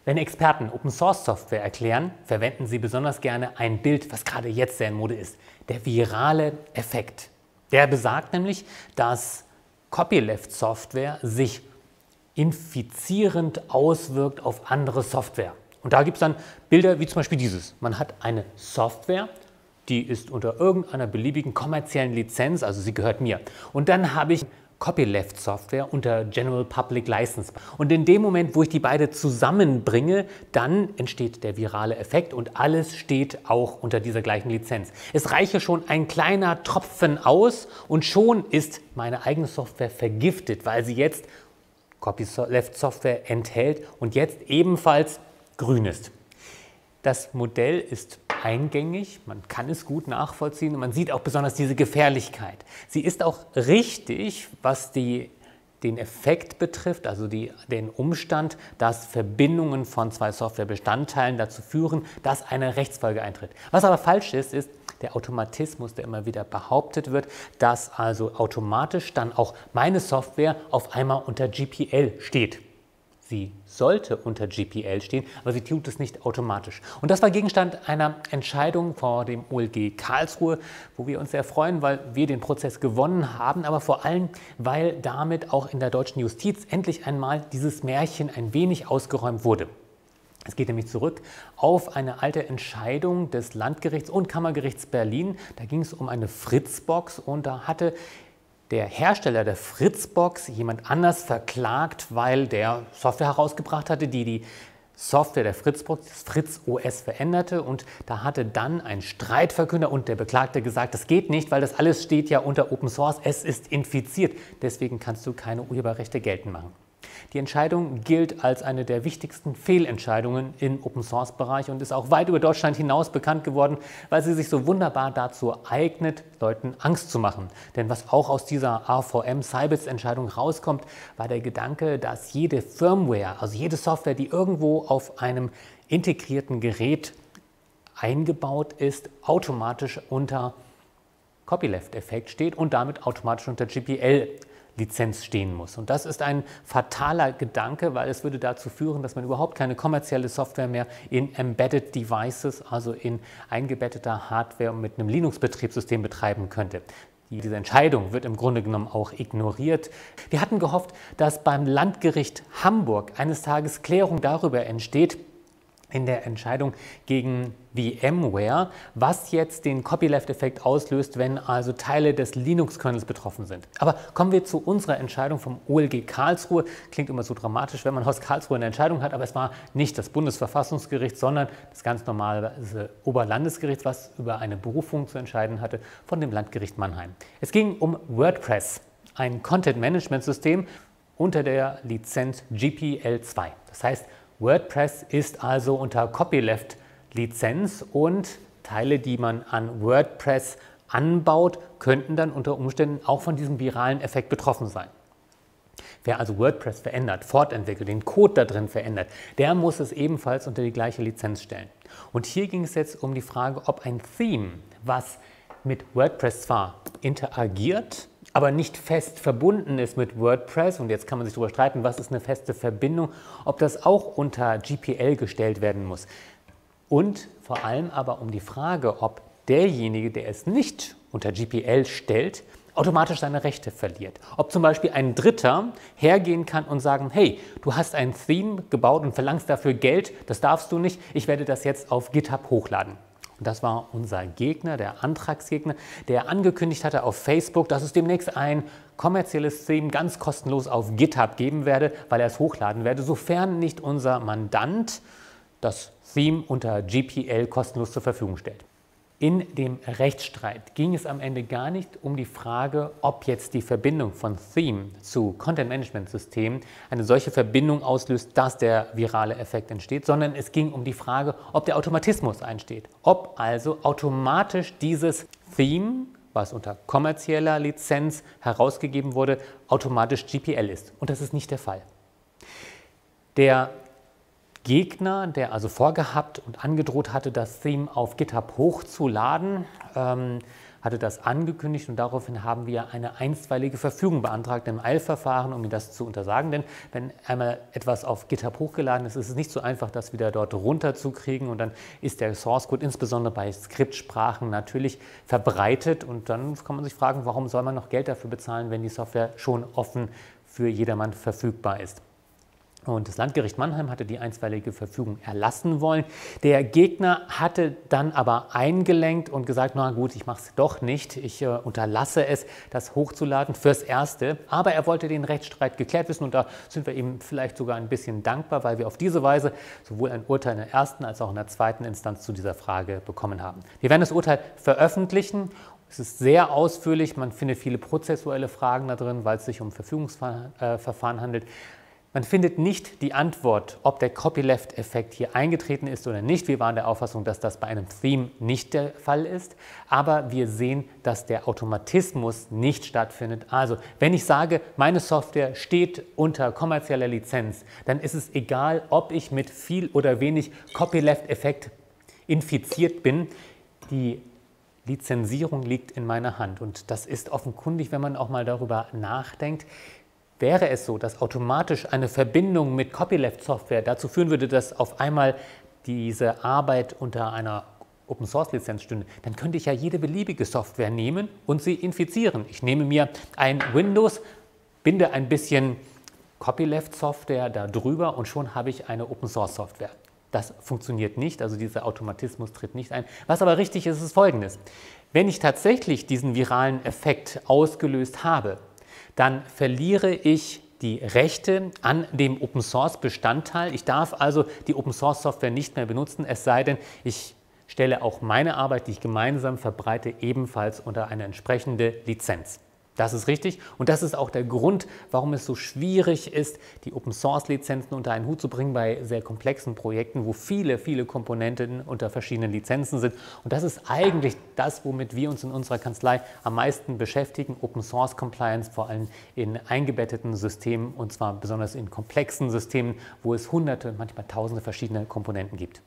Wenn Experten Open-Source-Software erklären, verwenden sie besonders gerne ein Bild, was gerade jetzt sehr in Mode ist, der virale Effekt. Der besagt nämlich, dass Copyleft-Software sich infizierend auswirkt auf andere Software. Und da gibt es dann Bilder wie zum Beispiel dieses. Man hat eine Software, die ist unter irgendeiner beliebigen kommerziellen Lizenz, also sie gehört mir. Und dann habe ich Copyleft-Software unter General Public License. Und in dem Moment, wo ich die beide zusammenbringe, dann entsteht der virale Effekt und alles steht auch unter dieser gleichen Lizenz. Es reiche schon ein kleiner Tropfen aus und schon ist meine eigene Software vergiftet, weil sie jetzt Copyleft-Software enthält und jetzt ebenfalls grün ist. Das Modell ist eingängig, man kann es gut nachvollziehen und man sieht auch besonders diese Gefährlichkeit. Sie ist auch richtig, was den Effekt betrifft, also den Umstand, dass Verbindungen von zwei Softwarebestandteilen dazu führen, dass eine Rechtsfolge eintritt. Was aber falsch ist, ist der Automatismus, der immer wieder behauptet wird, dass also automatisch dann auch meine Software auf einmal unter GPL steht. Sie sollte unter GPL stehen, aber sie tut es nicht automatisch. Und das war Gegenstand einer Entscheidung vor dem OLG Karlsruhe, wo wir uns sehr freuen, weil wir den Prozess gewonnen haben, aber vor allem, weil damit auch in der deutschen Justiz endlich einmal dieses Märchen ein wenig ausgeräumt wurde. Es geht nämlich zurück auf eine alte Entscheidung des Landgerichts und Kammergerichts Berlin. Da ging es um eine Fritzbox und da hatte der Hersteller der Fritzbox jemand anders verklagt, weil der Software herausgebracht hatte, die die Software der Fritzbox, das Fritz OS, veränderte. Und da hatte dann ein Streitverkünder und der Beklagte gesagt, das geht nicht, weil das alles steht ja unter Open Source, es ist infiziert. Deswegen kannst du keine Urheberrechte geltend machen. Die Entscheidung gilt als eine der wichtigsten Fehlentscheidungen im Open-Source-Bereich und ist auch weit über Deutschland hinaus bekannt geworden, weil sie sich so wunderbar dazu eignet, Leuten Angst zu machen. Denn was auch aus dieser AVM-Sybits-Entscheidung rauskommt, war der Gedanke, dass jede Firmware, also jede Software, die irgendwo auf einem integrierten Gerät eingebaut ist, automatisch unter Copyleft-Effekt steht und damit automatisch unter GPL-Lizenz stehen muss. Und das ist ein fataler Gedanke, weil es würde dazu führen, dass man überhaupt keine kommerzielle Software mehr in Embedded Devices, also in eingebetteter Hardware mit einem Linux-Betriebssystem betreiben könnte. Diese Entscheidung wird im Grunde genommen auch ignoriert. Wir hatten gehofft, dass beim Landgericht Hamburg eines Tages Klärung darüber entsteht, in der Entscheidung gegen VMware, was jetzt den Copyleft-Effekt auslöst, wenn also Teile des Linux-Kernels betroffen sind. Aber kommen wir zu unserer Entscheidung vom OLG Karlsruhe. Klingt immer so dramatisch, wenn man aus Karlsruhe eine Entscheidung hat, aber es war nicht das Bundesverfassungsgericht, sondern das ganz normale Oberlandesgericht, was über eine Berufung zu entscheiden hatte von dem Landgericht Mannheim. Es ging um WordPress, ein Content-Management-System unter der Lizenz GPL2. Das heißt, WordPress ist also unter Copyleft-Lizenz und Teile, die man an WordPress anbaut, könnten dann unter Umständen auch von diesem viralen Effekt betroffen sein. Wer also WordPress verändert, fortentwickelt, den Code da drin verändert, der muss es ebenfalls unter die gleiche Lizenz stellen. Und hier ging es jetzt um die Frage, ob ein Theme, was mit WordPress zwar interagiert, aber nicht fest verbunden ist mit WordPress, und jetzt kann man sich darüber streiten, was ist eine feste Verbindung, ob das auch unter GPL gestellt werden muss. Und vor allem aber um die Frage, ob derjenige, der es nicht unter GPL stellt, automatisch seine Rechte verliert. Ob zum Beispiel ein Dritter hergehen kann und sagen, hey, du hast ein Theme gebaut und verlangst dafür Geld, das darfst du nicht, ich werde das jetzt auf GitHub hochladen. Und das war unser Gegner, der Antragsgegner, der angekündigt hatte auf Facebook, dass es demnächst ein kommerzielles Theme ganz kostenlos auf GitHub geben werde, weil er es hochladen werde, sofern nicht unser Mandant das Theme unter GPL kostenlos zur Verfügung stellt. In dem Rechtsstreit ging es am Ende gar nicht um die Frage, ob jetzt die Verbindung von Theme zu Content-Management-System eine solche Verbindung auslöst, dass der virale Effekt entsteht, sondern es ging um die Frage, ob der Automatismus einsteht. Ob also automatisch dieses Theme, was unter kommerzieller Lizenz herausgegeben wurde, automatisch GPL ist. Und das ist nicht der Fall. Der Gegner, der also vorgehabt und angedroht hatte, das Theme auf GitHub hochzuladen, hatte das angekündigt und daraufhin haben wir eine einstweilige Verfügung beantragt im Eilverfahren, um ihm das zu untersagen. Denn wenn einmal etwas auf GitHub hochgeladen ist, ist es nicht so einfach, das wieder dort runterzukriegen und dann ist der Source Code insbesondere bei Skriptsprachen natürlich verbreitet und dann kann man sich fragen, warum soll man noch Geld dafür bezahlen, wenn die Software schon offen für jedermann verfügbar ist. Und das Landgericht Mannheim hatte die einstweilige Verfügung erlassen wollen. Der Gegner hatte dann aber eingelenkt und gesagt, na gut, ich mache es doch nicht. Ich unterlasse es, das hochzuladen fürs Erste. Aber er wollte den Rechtsstreit geklärt wissen und da sind wir ihm vielleicht sogar ein bisschen dankbar, weil wir auf diese Weise sowohl ein Urteil in der ersten als auch in der zweiten Instanz zu dieser Frage bekommen haben. Wir werden das Urteil veröffentlichen. Es ist sehr ausführlich, man findet viele prozessuelle Fragen da drin, weil es sich um Verfügungsverfahren handelt. Man findet nicht die Antwort, ob der Copyleft-Effekt hier eingetreten ist oder nicht. Wir waren der Auffassung, dass das bei einem Theme nicht der Fall ist. Aber wir sehen, dass der Automatismus nicht stattfindet. Also, wenn ich sage, meine Software steht unter kommerzieller Lizenz, dann ist es egal, ob ich mit viel oder wenig Copyleft-Effekt infiziert bin. Die Lizenzierung liegt in meiner Hand. Und das ist offenkundig, wenn man auch mal darüber nachdenkt. Wäre es so, dass automatisch eine Verbindung mit Copyleft-Software dazu führen würde, dass auf einmal diese Arbeit unter einer Open-Source-Lizenz stünde, dann könnte ich ja jede beliebige Software nehmen und sie infizieren. Ich nehme mir ein Windows, binde ein bisschen Copyleft-Software da drüber und schon habe ich eine Open-Source-Software. Das funktioniert nicht, also dieser Automatismus tritt nicht ein. Was aber richtig ist, ist Folgendes. Wenn ich tatsächlich diesen viralen Effekt ausgelöst habe, dann verliere ich die Rechte an dem Open-Source-Bestandteil. Ich darf also die Open-Source-Software nicht mehr benutzen, es sei denn, ich stelle auch meine Arbeit, die ich gemeinsam verbreite, ebenfalls unter eine entsprechende Lizenz. Das ist richtig und das ist auch der Grund, warum es so schwierig ist, die Open-Source-Lizenzen unter einen Hut zu bringen bei sehr komplexen Projekten, wo viele Komponenten unter verschiedenen Lizenzen sind. Und das ist eigentlich das, womit wir uns in unserer Kanzlei am meisten beschäftigen, Open-Source-Compliance, vor allem in eingebetteten Systemen und zwar besonders in komplexen Systemen, wo es hunderte, manchmal tausende verschiedene Komponenten gibt.